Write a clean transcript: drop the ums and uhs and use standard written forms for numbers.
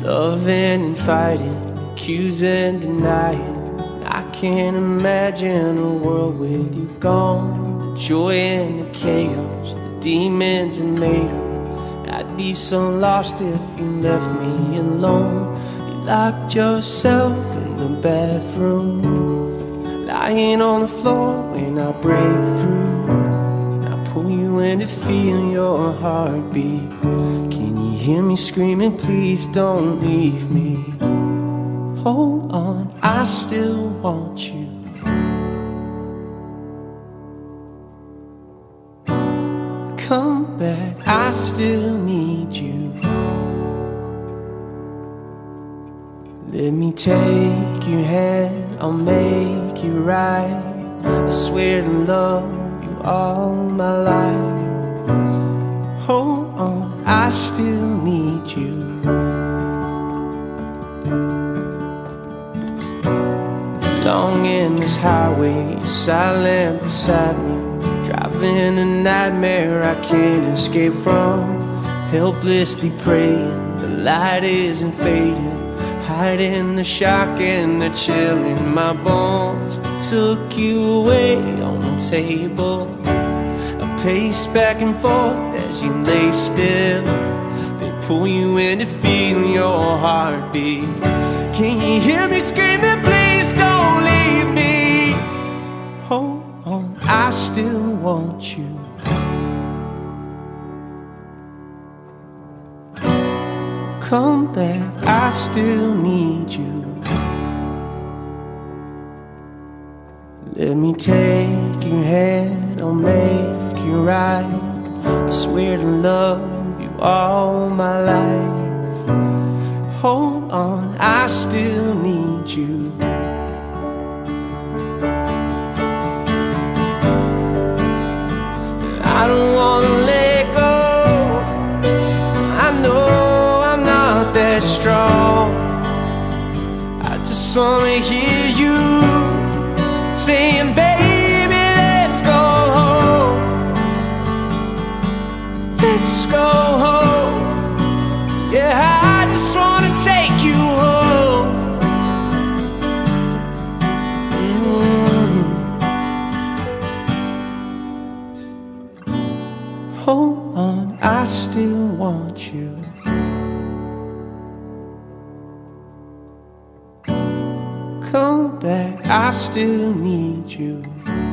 loving and fighting, accusing, denying. I can't imagine a world with you gone. The joy and the chaos, the demons we made up. I'd be so lost if you left me alone. You locked yourself in the bathroom, lying on the floor when I break through. I pull you in to feel your heartbeat. Can you hear me screaming, please don't leave me? Hold on, I still want you. Come back, I still need you. Let me take your hand, I'll make you right. I swear to love you all my life. Hold on, I still need you. Long in this highway, silent beside me, driving a nightmare I can't escape from. Helplessly praying, the light isn't fading, hiding the shock and the chill in my bones. They took you away on the table. I pace back and forth as you lay still. They pull you in to feel your heartbeat. Can you hear me screaming, please don't leave me? Hold on, I still want you. Come back, I still need you. Let me take your hand, I'll make you right. I swear to love you all my life. Hold on, I still need you. I don't wanna let go. I know I'm not that strong. I just wanna hear you saying, baby, let's go home. Let's go home. Yeah, I just wanna take you home. Hold on, I still want you. Come back, I still need you.